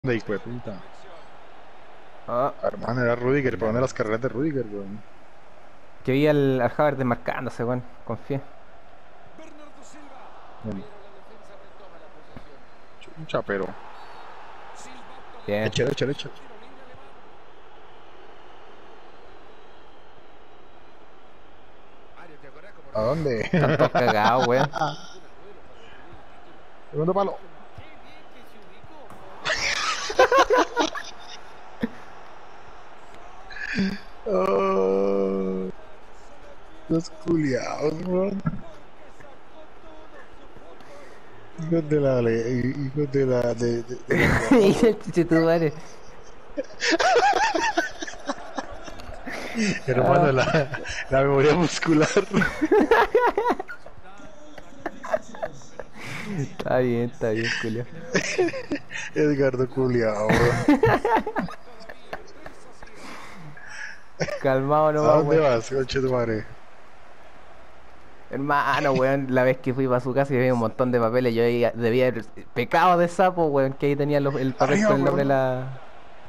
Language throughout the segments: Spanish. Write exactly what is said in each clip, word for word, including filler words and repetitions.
De hijo de puta. Ah, Hermano, era Rudiger, ¿para dónde las carreras de Rudiger, weón? que vi al, al Havertz desmarcándose, weón. Confié. Bueno, chucha, pero. Bien. Échale, échale, échale. ¿A dónde? Están todos cagados, weón. Segundo palo. Oh, los culiados, weón. Hijos de la. le- Hijos de la. De, de, de la perra, Y weón. el chichetumare. Hermano, Ah, la, la memoria muscular. está bien, está bien, Julio. Edgardo culiado, weón. Calmado ¿A nomás, dónde weón. vas, coche tu madre? Hermano, weón, la vez que fui para su casa y había un montón de papeles, yo ahí debía haber pecado de sapo, weón, que ahí tenía los- el papel Arriba, con el nombre de weón. la...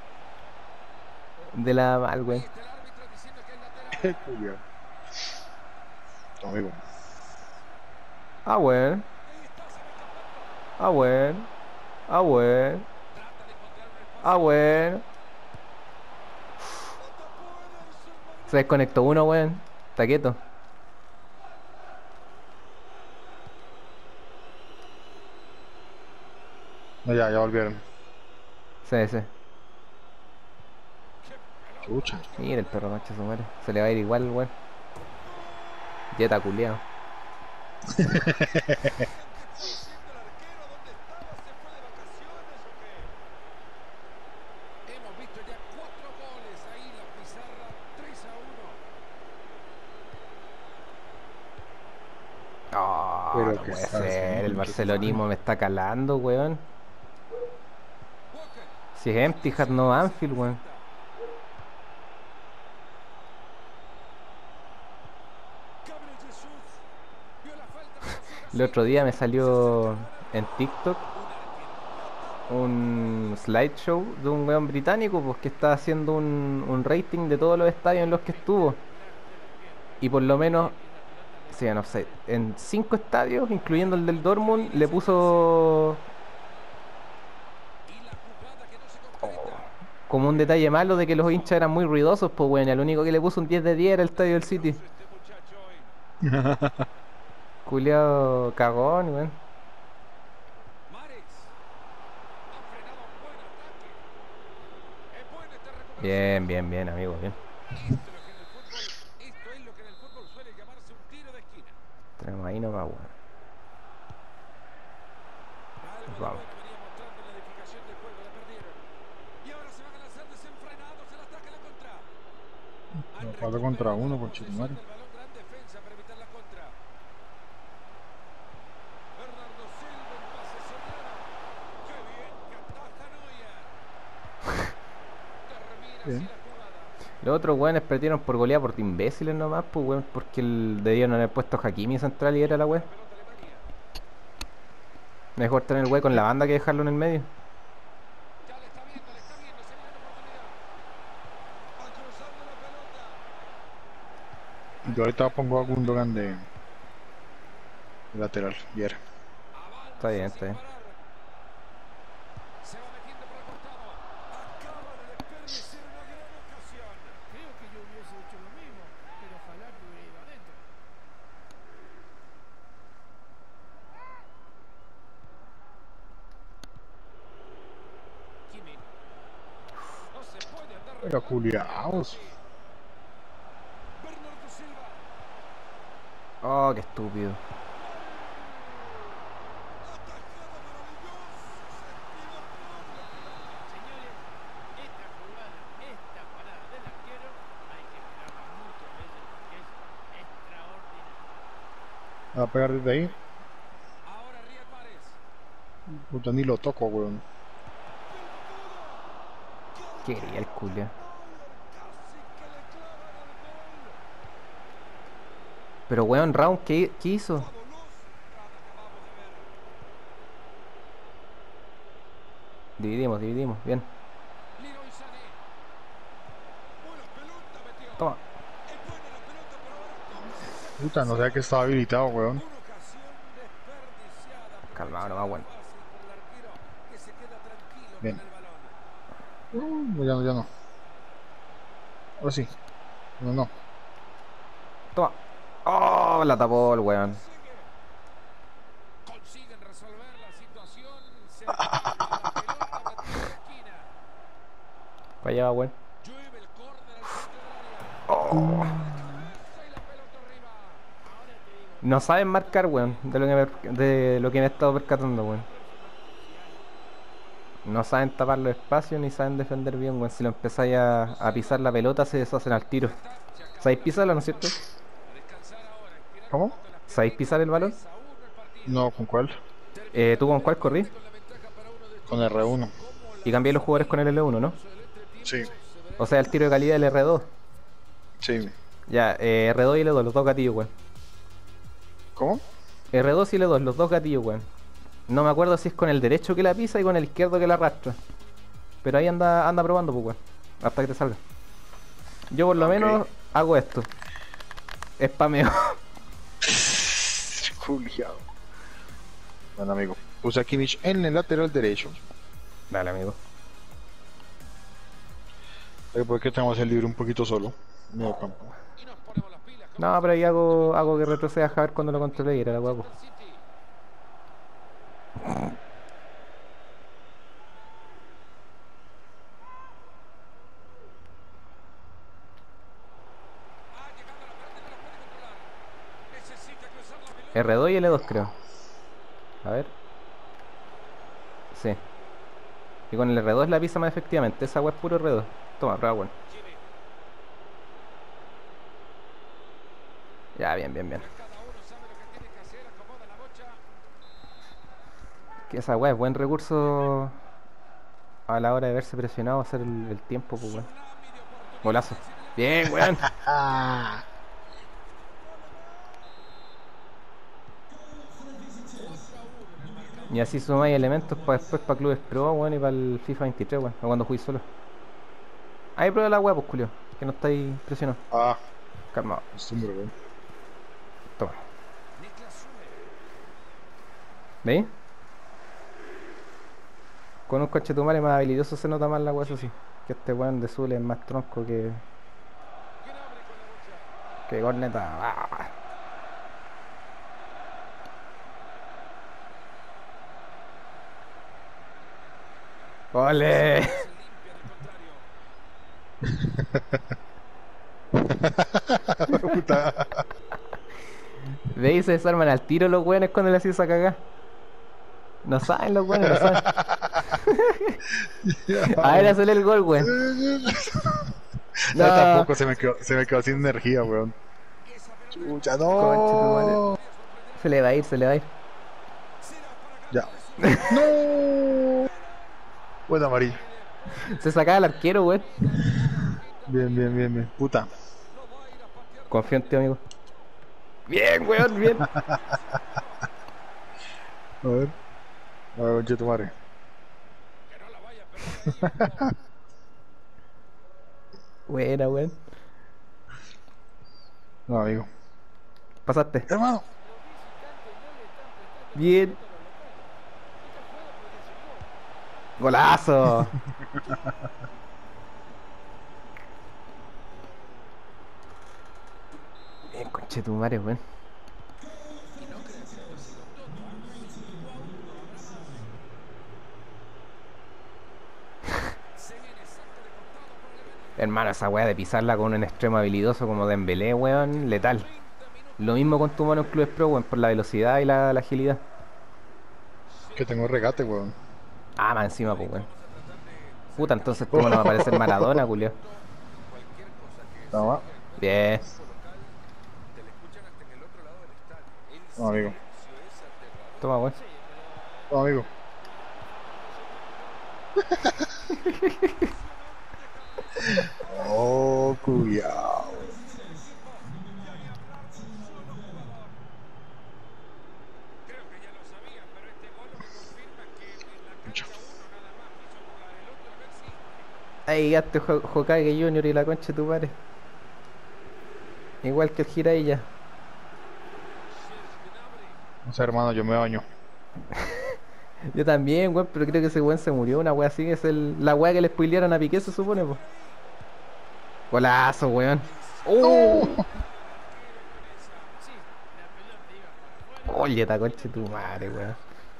de la mal, weón. Culiao. Amigo. Ah, weón. Ah, weón. Ah, weón. Ah, weón. Se desconectó uno, weón. Está quieto. No, ya, ya volvieron. Sí, sí. Chucha. Mira el perro macho su madre. Se le va a ir igual, weón. Jeta culiao. Oh, Pero no que puede está ser. haciendo, El concha tu madre. barcelonismo me está calando, weón. Si es Empty Hat, no Anfield, weón. El otro día me salió en TikTok un slideshow de un weón británico, pues que está haciendo un, un rating de todos los estadios en los que estuvo. Y por lo menos, sí, no sé, en cinco estadios, incluyendo el del Dortmund, le puso oh, como un detalle malo de que los hinchas eran muy ruidosos, pues bueno, el único que le puso un diez de diez era el estadio del City. Culeado cagón, weón. Bien, bien, bien, amigo, bien. Tenemos ahí nomás, weón. Nos vamos. cuatro contra uno, concha tu madre. Bien. Los otros weones perdieron por goleada por imbéciles nomás, pues weón, porque el, debieron haber puesto a Hakimi central y era la weá. Mejor tener el weón con la banda que dejarlo en el medio. Yo ahorita pongo a Gundogan de, de lateral. Viera. Está bien, está bien. Pero culiados. Oh, qué estúpido. Va a pegar desde ahí. Puta, ni lo toco, weón. ¿Qué quería el culia? Pero weón, Round, ¿qué, qué hizo? Dividimos, dividimos, bien. Toma. Puta, no sabía que estaba habilitado, weón. Calmado, no más bueno. Bien. Uh, ya no, ya no. Ahora sí. No, no. Toma. Oh, la tapó el weón. Para allá va, weón. Oh. No saben marcar, weón, de lo que me, de lo que me he estado percatando, weón. No saben tapar los espacios ni saben defender bien, weón. Si lo empezáis a, a pisar la pelota se deshacen al tiro. ¿Sabéis pisarla, no es cierto? ¿Cómo? ¿Sabéis pisar el balón? No, ¿con cuál? Eh, ¿tú con cuál corrí? Con R uno. Y cambié los jugadores con el L uno, ¿no? Sí, O sea, el tiro de calidad del R dos. sí. Ya, eh, R dos y L dos, los dos gatillos, weón. ¿Cómo? R dos y L dos, los dos gatillos, weón. No me acuerdo si es con el derecho que la pisa y con el izquierdo que la arrastra. Pero ahí anda, anda probando, pues, weón. Hasta que te salga. Yo por lo Ok. menos hago esto. Spameo. Juliado. Bueno, amigo. Puse a Kimmich en el lateral derecho. Dale, amigo. Porque tenemos el libro un poquito solo. Medio campo. No, pero ahí hago, hago que retroceda a Javier cuando lo controle y era la guapo. R dos y L dos creo. A ver. Sí. Y con el R dos es la pisa más efectivamente. Esa wea es puro R dos. Toma, prueba bueno. Ya, bien, bien, bien. Que esa wea es buen recurso a la hora de verse presionado a hacer el, el tiempo, pues weón. Golazo. Bien, weón. Ah. Y así sumáis elementos para después para clubes pro, weón, y para el FIFA veintitrés, weón. O cuando juguéis solo. Ahí prueba la wea, pues, culio. Que no estáis presionados. Ah, Calmado. costumbre, weón. Toma. ¿Veis? Con un coche más habilidoso se nota más la wea, eso sí. Que este weón de Zule es más tronco que... Que corneta. Ah. ¡Ole! Puta. ¿Veis? Se desarman al tiro los weones cuando le hacía esa cagada. No saben los weones, no saben. A ver, hacerle el gol, weón. No, No. tampoco se me quedó, se me quedó sin energía, weón. Chucha, Conche tu madre. no. Se le va a ir, se le va a ir. Ya. No. Buena amarilla. Se sacaba el arquero, weón. Bien, bien, bien, bien. Puta. Confío en ti, amigo. Bien, weón, bien. A ver. A ver, conche tu madre. Buena, weón. No, amigo. Pasaste. Hermano. Bien. Golazo. Bien, conchetumare, weón. Hermano, esa weá de pisarla con un extremo habilidoso como Dembélé, weón, letal. Lo mismo con tu mano en Clubes Pro, weón, por la velocidad y la, la agilidad. Que tengo regate, weón. Ah, más encima, pues, weón. Puta, entonces tu mano va a parecer Maradona, culio. No, Bien. no, amigo. Toma, weón. No, amigo. Oh, cuidado. Mucho. Ahí gaste Hokage Junior y la concha de tu madre. Igual que el Jiraiya. No sé, hermano, yo me baño. Yo también, weón, pero creo que ese weón se murió. Una wea así, es el, la wea que le spoilearon a Piqué, se supone, po. Golazo, weón. ¡Oh! ¡No! Oye, esta concha de tu madre, weón.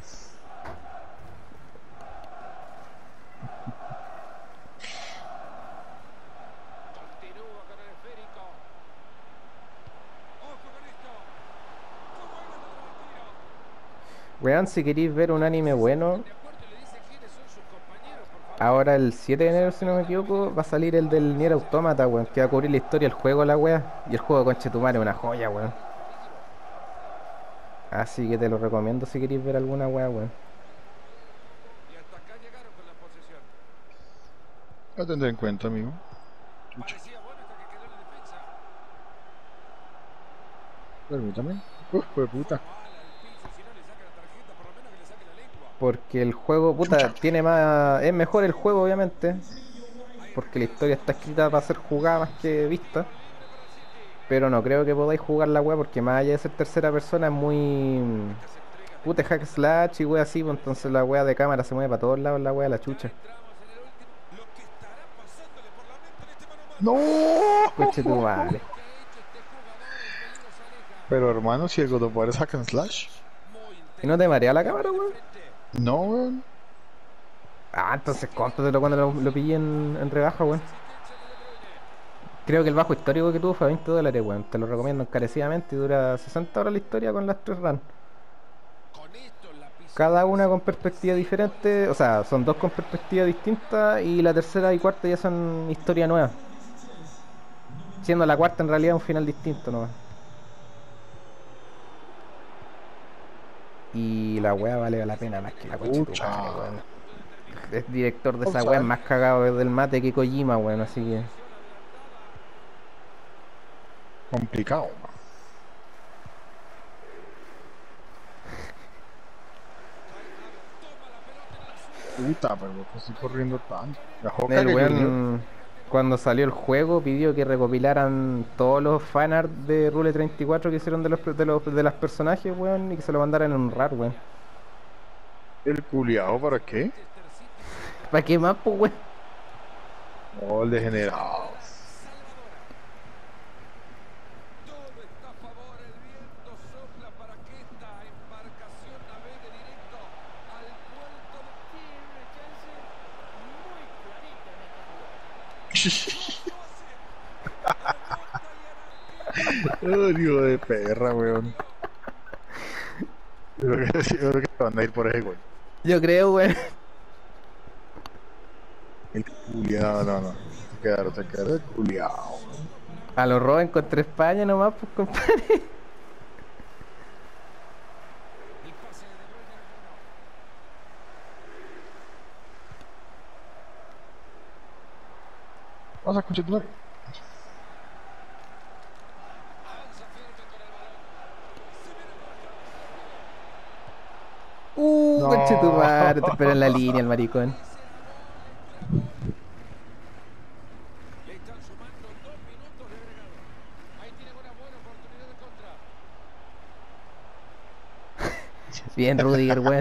Weón, si queréis ver un anime bueno, ahora el siete de enero, si no me equivoco, va a salir el del Nier Automata, weón, que va a cubrir la historia del juego, la wea. Y el juego, conchetumare, es una joya, weón. Así que te lo recomiendo si queréis ver alguna wea, weón. Lo tendré en cuenta, amigo. Chucha. Permítame. Uf, fue puta. Porque el juego, puta, Chucha. tiene más... Es mejor el juego, obviamente. Porque la historia está escrita para ser jugada más que vista. Pero no creo que podáis jugar la wea porque más allá de ser tercera persona es muy... Puta, hack slash y wea así, pues entonces la wea de cámara se mueve para todos lados, la wea de la chucha. ¡No! Coche tu madre. Pero hermano, si el God of War es hack and slash. ¿Y no te marea la cámara, weón? No, weón. Ah, entonces cómpratelo cuando lo, lo pillé en, en rebaja, weón. Creo que el bajo histórico que tuvo fue veinte dólares, weón. Te lo recomiendo encarecidamente y dura sesenta horas la historia con las tres runs. Cada una con perspectiva diferente, o sea, son dos con perspectiva distinta y la tercera y cuarta ya son historia nueva. Siendo la cuarta en realidad un final distinto nomás. Y la wea vale la pena más que la coche tu Pucha. madre, weón. Es director de esa Vamos a wea, es ver. más cagado del mate que Kojima, weón, así que... Complicado. Puta, pero ¿por qué estoy corriendo tanto? La Hokage El Junior. weón, cuando salió el juego, pidió que recopilaran todos los fanart de Rule treinta y cuatro que hicieron de los, de los de las personajes, weón, y que se lo mandaran en un R A R, weón. ¿El culiao para qué? ¿Para qué más, pues, weón? Oh, el degenerado. Oh, hijo de perra, weón. Yo creo que, yo creo que van a ir por ese gol. Yo creo, weón. El culiao, no, no. Se quedaron, se quedaron el culiao. A los Robin contra España nomás, pues, compadre. Vamos a continuar. Uh, No. conche tu madre, te espera en la línea el maricón. Bien, Rudiger, weón.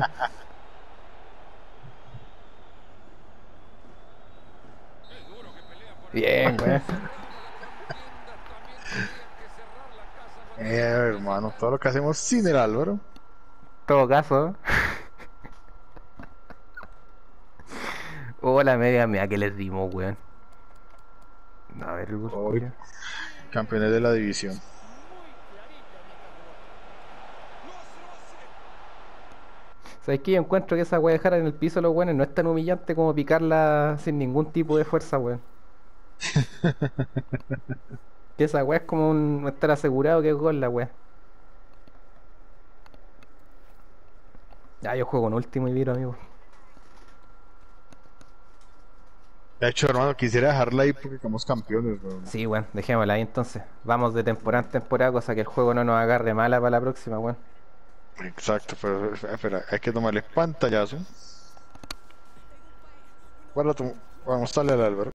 Bien, weón. Eh, hermano, todo lo que hacemos sin el Álvaro. Todo caso. Oh, la media mía que les dimos, weón. A ver, el Hoy, culiao. campeones de la división. ¿Sabes qué? Yo encuentro que esa weá de dejar en el piso a los weones no es tan humillante como picarla sin ningún tipo de fuerza, weón. Que esa weá es como un estar asegurado que es gol la weá. Ya, yo juego en último y viro, amigo. De hecho, hermano, quisiera dejarla ahí porque somos campeones, weón. Sí, weón, dejémosla ahí entonces. Vamos de temporada en temporada, cosa que el juego no nos agarre mala para la próxima, weón. Exacto, pero espera, hay que tomarle pantallazo. Para tu... Vamos a darle al Álvaro.